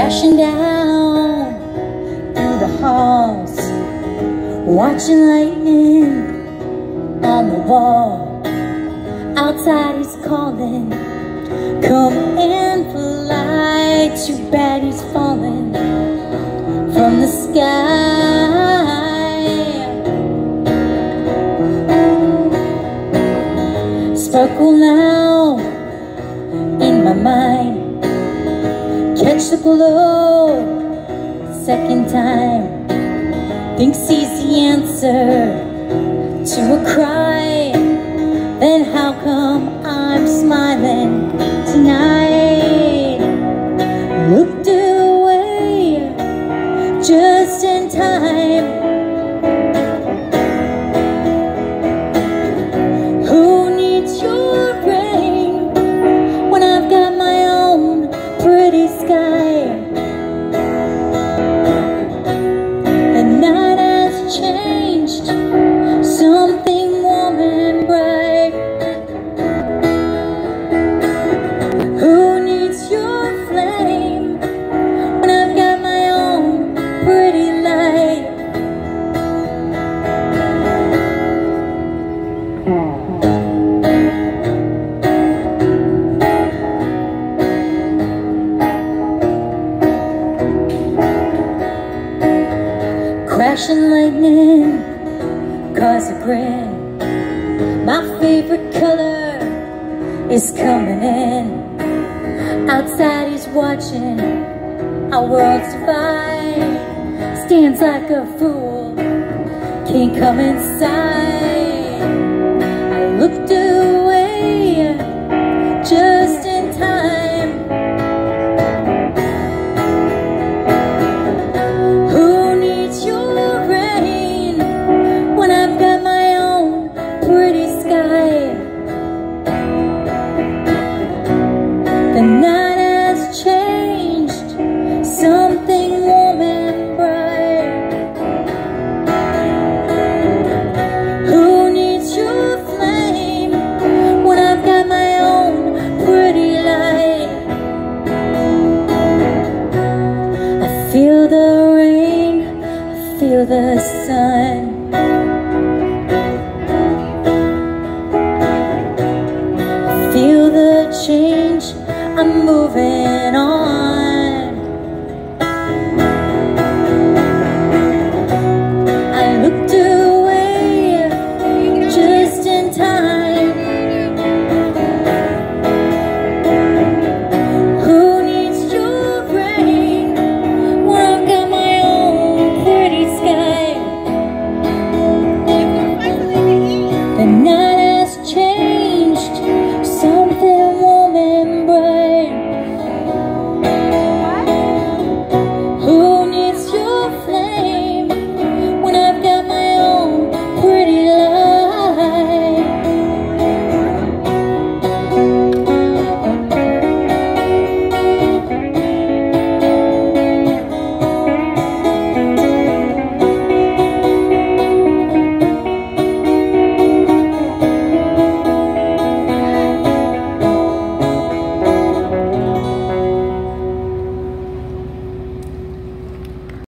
crashing down through the halls, watching lightning on the wall. Outside he's calling, come in for light. Too bad he's falling from the sky. Sparkle now in my mind, catch the glow second time. Thinks he's the answer to a cry. Then how come I'm smiling tonight? Looked away just in time. Who needs your rain when I've got my own pretty sky? The night has changed, something warm and bright. Who needs your flame when I've got my own pretty light? Crashing lightning cause a grin. My favorite color is coming in. Outside he's watching our world survive. Stands like a fool, can't come inside. I looked away just in time. Who needs your rain when I've got my own pretty sky? The night has changed, something warm and bright. Who needs your flame when I've got my own pretty light? I feel the rain, I feel the sun. I feel the change, I'm moving on. I looked away just in time. Who needs your rain when I've got my own pretty sky? The night